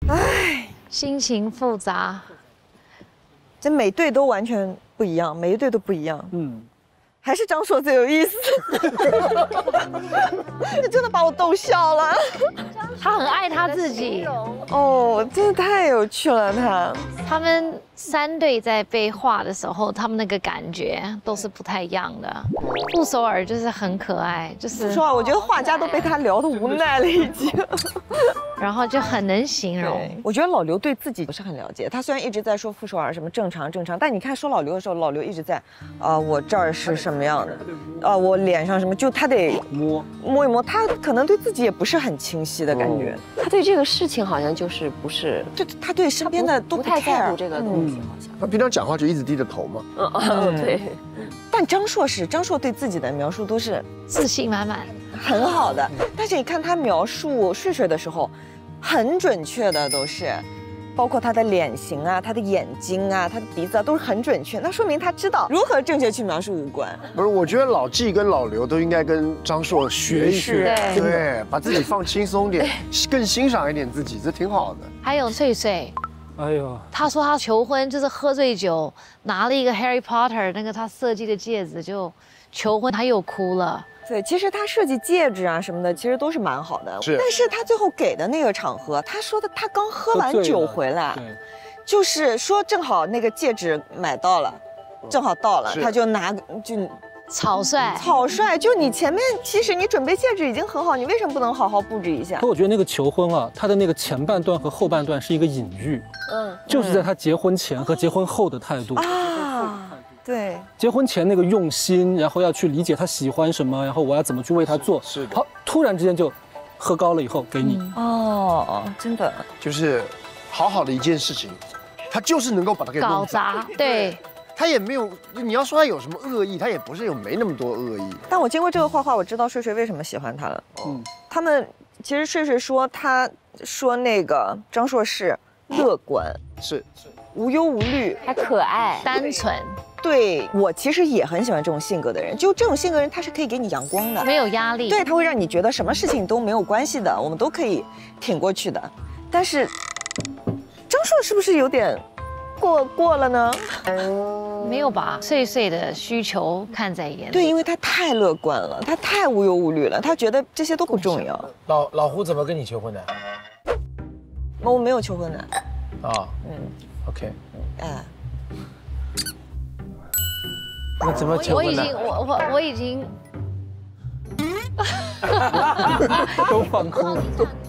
唉， 心情复杂。 这每队都完全不一样，每一队都不一样。还是张硕最有意思，你真的把我逗笑了。 他很爱他自己。 哦，真的太有趣了， 他们3队在被画的时候，他们那个感觉都是不太一样的。傅首尔就是很可爱，就是说我觉得画家都被他聊得无奈了已经。 然后就很能形容。 我觉得老刘对自己不是很了解，他虽然一直在说傅首尔什么正常，但你看说老刘的时候，老刘一直在我这儿是什么样的，我脸上什么，就他得摸一摸，他可能对自己也不是很清晰的感觉。 他对这个事情好像就是不是， 就他对身边的都不太在乎这个东西，好像。 他平常讲话就一直低着头嘛。 对。 但张硕对自己的描述都是自信满满， 很好的。但是你看他描述睡睡的时候，很准确的都是。包括他的脸型啊，他的眼睛啊，他的鼻子啊，都是很准确。那说明他知道如何正确去描述五官。 不是，我觉得老纪跟老刘都应该跟张硕学一学，对，把自己放轻松点，更欣赏一点自己，这挺好的。 还有穗穗， 哎呦， 他说他求婚就是喝醉酒，拿了一个 Harry Potter 那个他设计的戒指就求婚，他又哭了。 对，其实他设计戒指啊什么的，其实都是蛮好的。但是他最后给的那个场合，他说的他刚喝完酒回来，就是说正好那个戒指买到了，正好到了，他就草率， 就你前面其实你准备戒指已经很好，你为什么不能好好布置一下？ 可我觉得那个求婚啊，他的那个前半段和后半段是一个隐喻，就是在他结婚前和结婚后的态度啊。对， 结婚前那个用心，然后要去理解他喜欢什么，然后我要怎么去为他做。 是的。 好，突然之间就喝高了以后给你。 真的。 就是好好的一件事情，他就是能够把它给搞砸。对。 他也没有，你要说他有什么恶意，他也不是没那么多恶意。 但我经过这个画画，我知道睡睡为什么喜欢他了。他们其实睡睡说那个张硕是乐观， 是无忧无虑， 还可爱， 单纯。 对，我其实也很喜欢这种性格的人，就这种性格人，他是可以给你阳光的， 没有压力。 对，他会让你觉得什么事情都没有关系的，我们都可以挺过去的。但是张硕是不是有点过了呢？ 没有吧，岁岁的需求看在眼里。 对，因为他太乐观了，他太无忧无虑了，他觉得这些都不重要。 老胡怎么跟你求婚的？ 我没有求婚的。 OK。那怎么求婚呢？ 我已经都放空。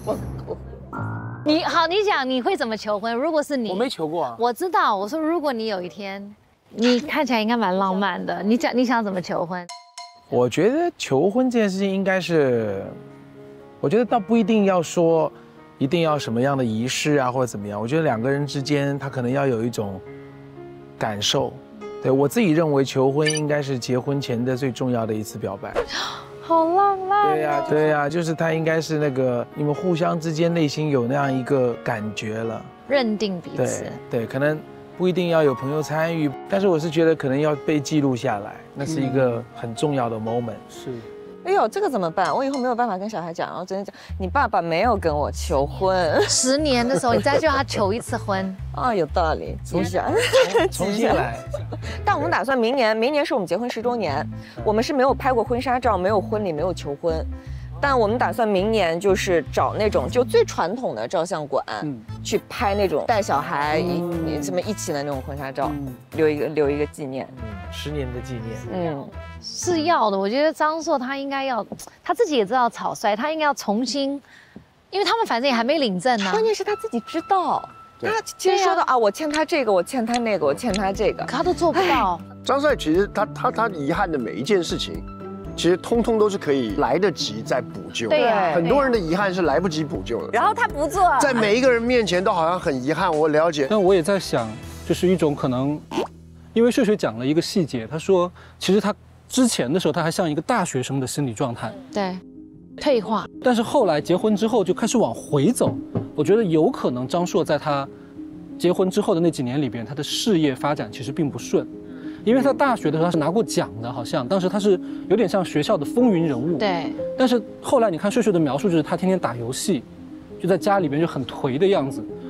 你讲你会怎么求婚？如果是你， 我没求过啊。 我知道，我说如果你有一天，你看起来应该蛮浪漫的，你想怎么求婚？ 我觉得求婚这件事情应该是，我觉得倒不一定要说，一定要什么样的仪式啊或者怎么样。我觉得2个人之间他可能要有一种感受。对我自己认为，求婚应该是结婚前的最重要的一次表白。 好浪漫。 对呀，就是他应该是那个你们互相之间内心有那样一个感觉了， 认定彼此。 对，可能不一定要有朋友参与，但是我是觉得可能要被记录下来，那是一个很重要的 moment。 是。 哎呦，这个怎么办？我以后没有办法跟小孩讲，然后直接讲，你爸爸没有跟我求婚。 10年的时候，你再叫他求一次婚。 有道理。重新来。 但我们打算明年是我们结婚10周年，我们是没有拍过婚纱照，没有婚礼，没有求婚。但我们打算明年就是找那种就最传统的照相馆，去拍那种带小孩什么一起的那种婚纱照，留一个纪念 ，10年的纪念。 是要的。我觉得张硕他应该要，他自己也知道草率，他应该要重新，因为他们反正也还没领证呢。 关键是他自己知道，他其实说到我欠他这个，我欠他那个，我欠他这个， 可他都做不到。 张帅其实他遗憾的每一件事情，其实通通都是可以来得及再补救。 对呀， 很多人的遗憾是来不及补救的。 然后他不做， 在每一个人面前都好像很遗憾。我了解， 但我也在想，就是一种可能，因为睡睡讲了一个细节，他说其实他之前的时候他还像一个大学生的心理状态， 对，退化。 但是后来结婚之后就开始往回走。我觉得有可能张硕在他结婚之后的那几年里边，他的事业发展其实并不顺。因为他大学的时候他是拿过奖的，好像当时他是有点像学校的风云人物。 对。但是后来你看睡睡的描述，就是他天天打游戏，就在家里边就很颓的样子。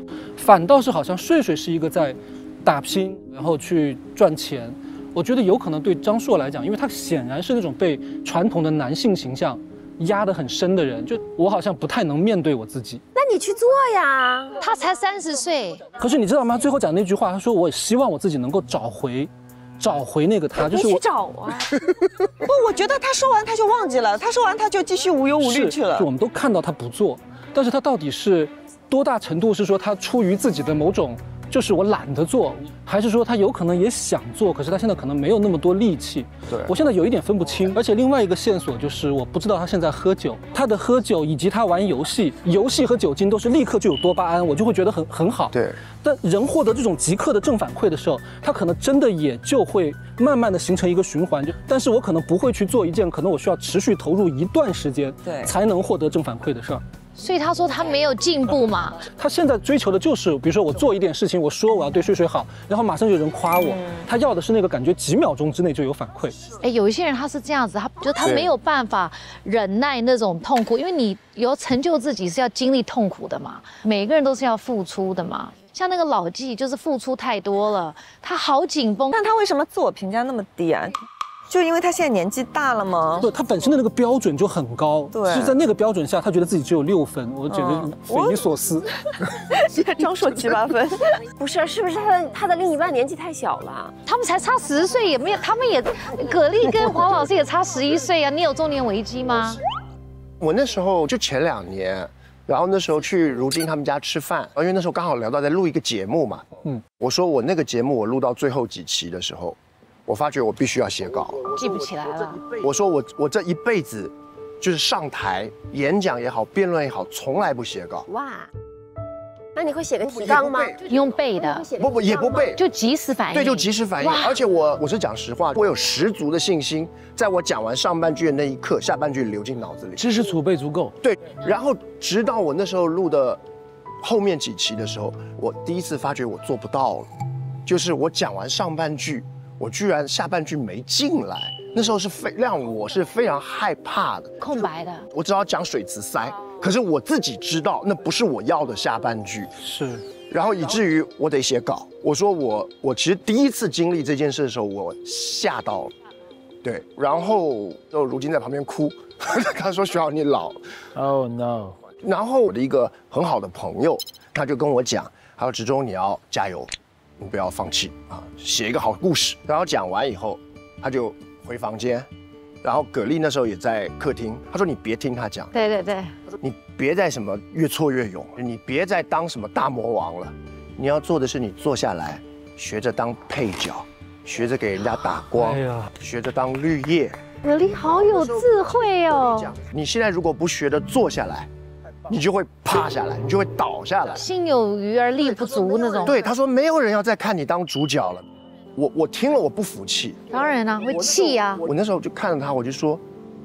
反倒是好像睡睡是一个在打拼，然后去赚钱。我觉得有可能对张硕来讲，因为他显然是那种被传统的男性形象压得很深的人，就我好像不太能面对我自己。 那你去做呀！ 他才30岁， 可是你知道吗？最后讲那句话，他说我希望我自己能够找回那个他，就是我去找啊。 不，我觉得他说完他就忘记了，他说完他就继续无忧无虑去了。 就我们都看到他不做，但是他到底是多大程度是说他出于自己的某种，就是我懒得做，还是说他有可能也想做，可是他现在可能没有那么多力气。 对， 我现在有一点分不清。而且另外一个线索就是我不知道他现在喝酒，他的喝酒以及他玩游戏，游戏和酒精都是立刻就有多巴胺，我就会觉得很好。 对。 但人获得这种即刻的正反馈的时候，他可能真的也就会慢慢的形成一个循环。但是我可能不会去做一件可能我需要持续投入一段时间，才能获得正反馈的事儿。 所以他说他没有进步嘛。 他现在追求的就是，比如说我做一点事情，我说我要对睡睡好，然后马上就有人夸我。他要的是那个感觉，几秒钟之内就有反馈。 哎，有一些人他是这样子，他没有办法忍耐那种痛苦，因为你有成就自己是要经历痛苦的嘛，每个人都是要付出的嘛。像那个老纪就是付出太多了，他好紧绷。 但他为什么自我评价那么低啊？就因为他现在年纪大了吗？ 对，他本身的那个标准就很高， 对， 是在那个标准下，他觉得自己只有6分，我简直匪夷所思。 张硕7、8分， 不是不是他的另一半年纪太小了？ 他们才差10岁，也没有，他们也，葛丽跟黄老师也差11岁啊。你有中年危机吗？ 我那时候就前2年。然后那时候去如今他们家吃饭，因为那时候刚好聊到在录一个节目嘛，我说我那个节目我录到最后几期的时候，我发觉我必须要写稿， 记不起来了。 我说我这一辈子，就是上台演讲也好，辩论也好，从来不写稿。 哇，那你会写个提纲吗？ 用背的？ 不也不背， 就即时反应。 对，就即时反应。而且我是讲实话，我有十足的信心，在我讲完上半句的那一刻，下半句流进脑子里， 知识储备足够。 对，然后直到我那时候录的后面几期的时候，我第一次发觉我做不到了，就是我讲完上半句，我居然下半句没进来。那时候是让我是非常害怕的， 空白的。 我只要讲水词塞，可是我自己知道那不是我要的下半句， 是， 然后以至于我得写稿。我说我其实第一次经历这件事的时候，我吓到了，对，然后就如今在旁边哭，他说徐浩你老 ，Oh no。 然后我的一个很好的朋友，他就跟我讲，他说执中你要加油，你不要放弃啊，写一个好故事。然后讲完以后，他就回房间，然后葛丽那时候也在客厅，他说你别听他讲， 对对对， 他说你别再什么越挫越勇，你别再当什么大魔王了，你要做的是你坐下来，学着当配角，学着给人家打光，学着当绿叶。 葛丽好有智慧哦。 你现在如果不学着坐下来，你就会趴下来，你就会倒下来， 心有余而力不足那种。 对，他说没有人要再看你当主角了。我听了我不服气， 当然啦，会气呀。 我那时候就看着他，我就说，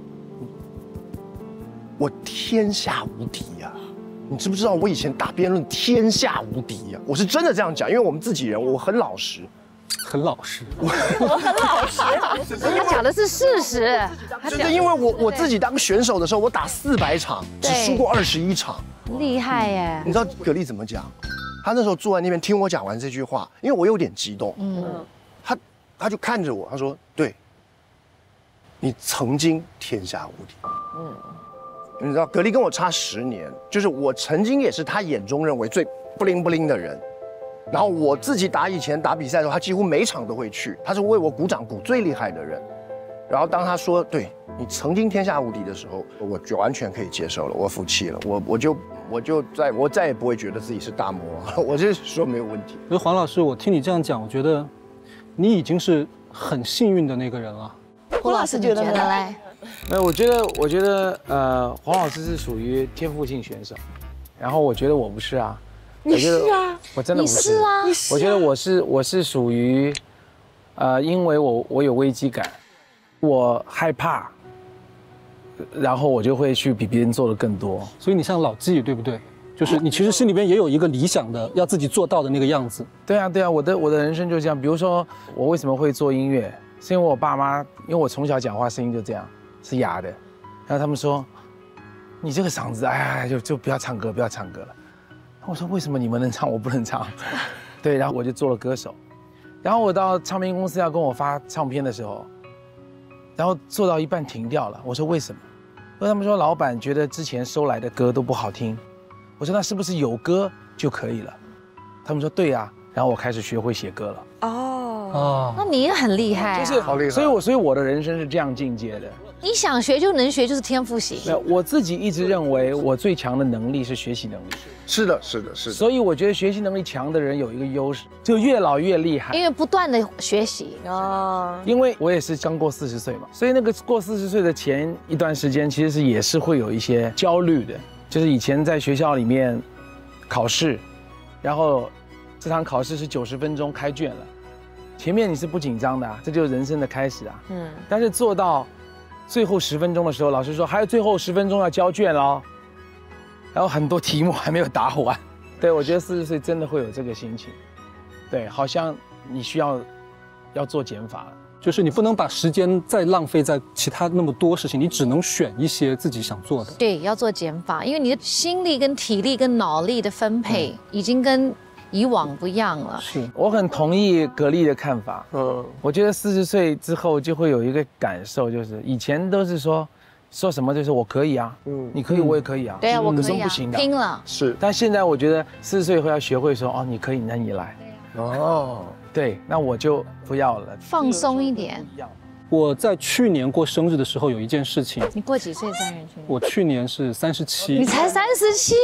我天下无敌呀！你知不知道我以前打辩论天下无敌呀？我是真的这样讲，因为我们自己人，我很老实， 很老实。 我很老实， 他讲的是事实。 就是因为我自己当选手的时候，我打400场，只输过21场， 厉害耶！ 你知道葛丽怎么讲？他那时候坐在那边听我讲完这句话，因为我有点激动，他就看着我，他说：“对，你曾经天下无敌。”你知道葛丽跟我差10年，就是我曾经也是他眼中认为最不灵不灵的人。然后我自己以前打比赛的时候，他几乎每场都会去，他是为我鼓掌鼓最厉害的人。然后当他说对你曾经天下无敌的时候，我就完全可以接受了，我服气了，我再也不会觉得自己是大魔王，我就说没有问题。 所以黄老师，我听你这样讲，我觉得你已经是很幸运的那个人了。 胡老师觉得嘞？ 没有，我觉得黄老师是属于天赋性选手，然后我觉得我不是啊。 你是啊， 我真的不是。 你是啊， 我觉得我是属于，因为我有危机感，我害怕，然后我就会去比别人做的更多。 所以你像老纪，对不对？就是你其实心里边也有一个理想的，要自己做到的那个样子。 对啊，我的人生就是这样。比如说我为什么会做音乐，是因为我爸妈，因为我从小讲话声音就这样，是哑的，然后他们说，你这个嗓子，哎呀，就不要唱歌了。 我说为什么你们能唱我不能唱？对，然后我就做了歌手。然后我到唱片公司要跟我发唱片的时候，然后做到一半停掉了。我说为什么？他们说老板觉得之前收来的歌都不好听。我说那是不是有歌就可以了？他们说对啊。然后我开始学会写歌了。 哦，那你也很厉害啊， 就是好厉害。所以我的人生是这样进阶的。 你想学就能学，就是天赋型。 没有，我自己一直认为我最强的能力是学习能力。 是的，是的，是的。 所以我觉得学习能力强的人有一个优势，就越老越厉害。 因为不断的学习啊。 因为我也是刚过40岁嘛，所以那个过40岁的前一段时间，其实也是会有一些焦虑的。就是以前在学校里面考试，然后这场考试是90分钟开卷了，前面你是不紧张的啊，这就是人生的开始啊。但是做到最后10分钟的时候，老师说还有最后10分钟要交卷喽，然后很多题目还没有答完。对，我觉得40岁真的会有这个心情，对，好像你需要做减法了， 就是你不能把时间再浪费在其他那么多事情，你只能选一些自己想做的。 对，要做减法，因为你的心力跟体力跟脑力的分配已经跟以往不一样了。 是，我很同意格力的看法。我觉得40岁之后就会有一个感受，就是以前都是说什么就是我可以啊，你可以我也可以啊， 对啊，我可以啊， 不行的， 拼了。 是，但现在我觉得40岁以后要学会说哦，你可以，那你来。哦，对，那我就不要了， 放松一点。 我在去年过生日的时候有一件事情。 你过几岁生日？ 我去年是37。 你才37，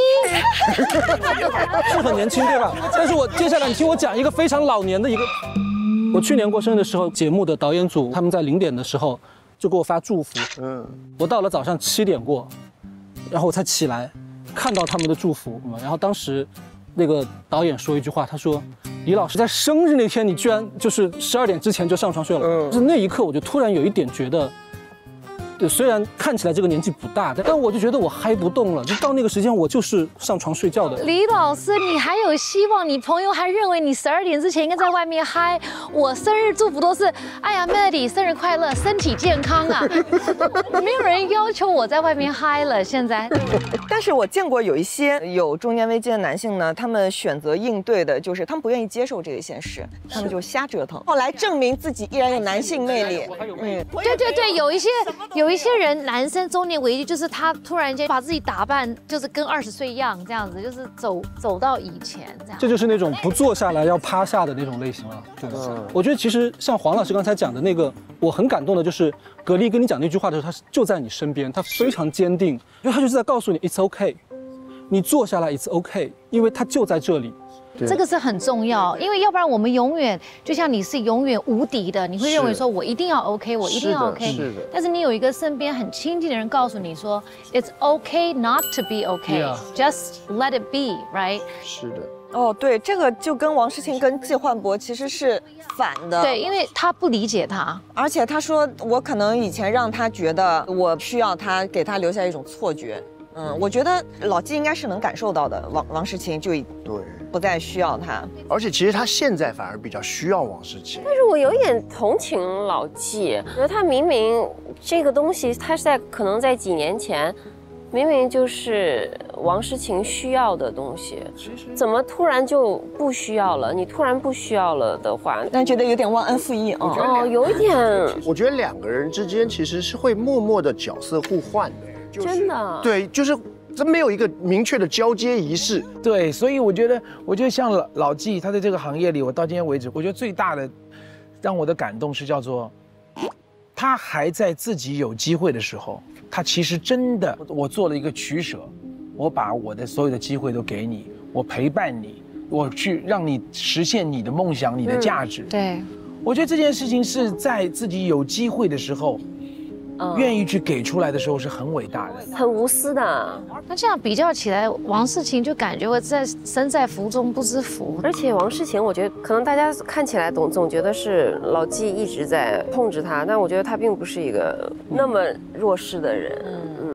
是很年轻对吧？但是我接下来你听我讲一个非常老年的一个。我去年过生日的时候，节目的导演组他们在0点的时候就给我发祝福。我到了早上7点过，然后我才起来看到他们的祝福。然后当时那个导演说一句话，他说：“李老师在生日那天，你居然就是12点之前就上床睡了。”就是那一刻，我就突然有一点觉得，对，虽然看起来这个年纪不大，但我就觉得我嗨不动了。就到那个时间，我就是上床睡觉的。 李老师，你还有希望？你朋友还认为你12点之前应该在外面嗨。我生日祝福都是，哎呀 ，Melody 生日快乐，身体健康啊。没有人要求我在外面嗨了。现在， 但是我见过有一些有中年危机的男性呢，他们选择应对的就是他们不愿意接受这个现实，他们就瞎折腾，后来证明自己依然有男性魅力。 对，有一些人，男生中年危机就是他突然间把自己打扮，就是跟20岁一样，这样子，就是走到以前这样。 这就是那种不坐下来要趴下的那种类型了。对，我觉得其实像黄老师刚才讲的那个，我很感动的就是格力跟你讲那句话的时候，他就在你身边，他非常坚定，因为他就是在告诉你 it's okay， 你坐下来 it's okay， 因为他就在这里。 这个是很重要，因为要不然我们永远就像你是永远无敌的，你会认为说我一定要 OK， 我一定要 OK。是的。但是你有一个身边很亲近的人告诉你说 ，It's okay not to be okay，just let it be，right？ 是的。 哦，对，这个就跟王诗琴跟季焕博其实是反的。 对，因为他不理解他， 而且他说我可能以前让他觉得我需要他，给他留下一种错觉。我觉得老纪应该是能感受到的，王诗琴就对不再需要他， 而且其实他现在反而比较需要王诗琴。 但是我有一点同情老纪，觉得他明明这个东西，他是可能在几年前，明明就是王诗琴需要的东西，怎么突然就不需要了？你突然不需要了的话， 但觉得有点忘恩负义哦，有一点。 我觉得2个人之间其实是会默默的角色互换的。 真的， 对，就是真没有一个明确的交接仪式。 对，所以我觉得像老纪，他在这个行业里，我到今天为止，我觉得最大的让我的感动是叫做，他还在自己有机会的时候，他其实真的，我做了一个取舍，我把我的所有的机会都给你，我陪伴你，我去让你实现你的梦想，你的价值。 对， 我觉得这件事情是在自己有机会的时候。愿意去给出来的时候是很伟大的， 很无私的。 那这样比较起来，王诗琴就感觉我身在福中不知福。 而且王诗琴，我觉得可能大家看起来总觉得是老纪一直在控制她，但我觉得她并不是一个那么弱势的人。